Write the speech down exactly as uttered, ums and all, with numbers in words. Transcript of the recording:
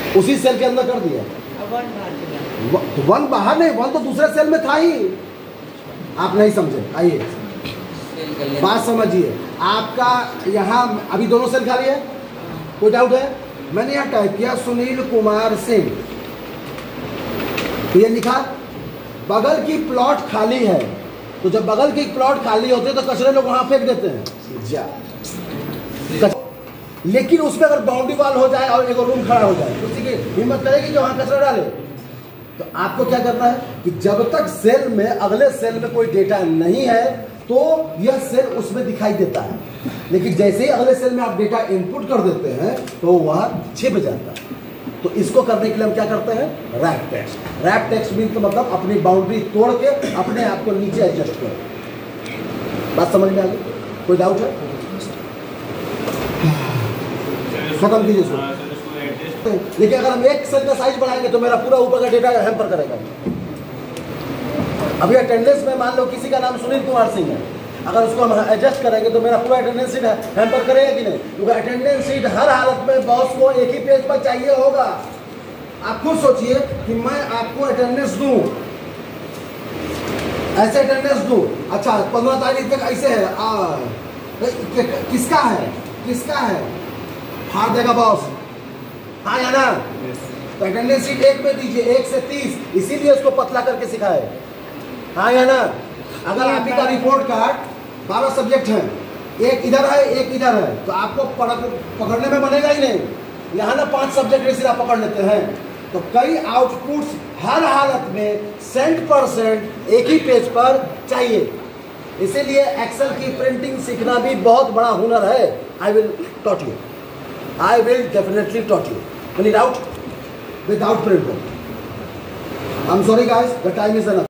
उसी सेल के अंदर कर दिया। तो वन बाहर नहीं, वन तो दूसरे सेल में था ही। आप नहीं समझे, आइए बात समझिए। आपका यहाँ अभी दोनों सेल खाली है, कोई डाउट है? मैंने यहाँ टाइप किया सुनील कुमार सिंह, तो ये लिखा बगल की प्लॉट खाली है। तो जब बगल की प्लॉट खाली होते हैं तो कचरे लोग वहाँ फेंक देते हैं जा। लेकिन उसमें अगर बाउंड्री वाल हो जाए और एक रूम खड़ा हो जाए तो उसी की हिम्मत करेगी कि वहाँ कचरा डाले। तो आपको क्या करना है कि जब तक सेल में अगले सेल में कोई डेटा नहीं है तो यह सेल उसमें दिखाई देता है, लेकिन जैसे ही अगले सेल में आप डेटा इनपुट कर देते हैं तो वह छिप जाता है। तो इसको करने के लिए हम क्या करते हैं? Rap text. Rap text mean तो मतलब अपनी बाउंड्री तोड़ के अपने आप को नीचे एडजस्ट करो। बात समझ में आ गई? कोई डाउट है? खत्म कीजिए इसको। लेकिन अगर हम एक सेल का साइज बढ़ाएंगे तो मेरा पूरा ऊपर का डेटा हैम्पर करेगा। अभी अटेंडेंस में मान लो किसी का नाम सुनील कुमार सिंह है, अगर उसको हम एडजस्ट करेंगे तो मेरा पूरा अटेंडेंस शीट हैम्पर करेगा कि नहीं? क्योंकि अटेंडेंस शीट हर हालत में बॉस को एक ही पेज पर चाहिए होगा। आप खुद सोचिए कि मैं आपको अटेंडेंस दूं, ऐसे अटेंडेंस दूं, अच्छा पंद्रह तारीख तक ऐसे है, आ, किसका है किसका है फाड़ देगा बॉस, हाँ या ना? तो अटेंडेंस शीट एक में दीजिए, एक से तीस, इसीलिए उसको पतला करके सिखाए, हाँ या ना? अगर आप ही का रिपोर्ट कार्ड बारह सब्जेक्ट हैं, एक इधर है एक इधर है, तो आपको पकड़ने में बनेगा ही नहीं। यहाँ ना पांच सब्जेक्ट सिर्फ पकड़ लेते हैं, तो कई आउटपुट्स हर हालत में सेंट परसेंट एक ही पेज पर चाहिए। इसीलिए एक्सेल की प्रिंटिंग सीखना भी बहुत बड़ा हुनर है। I will taught you, I will definitely taught you without without printer. I am sorry guys, the time is enough.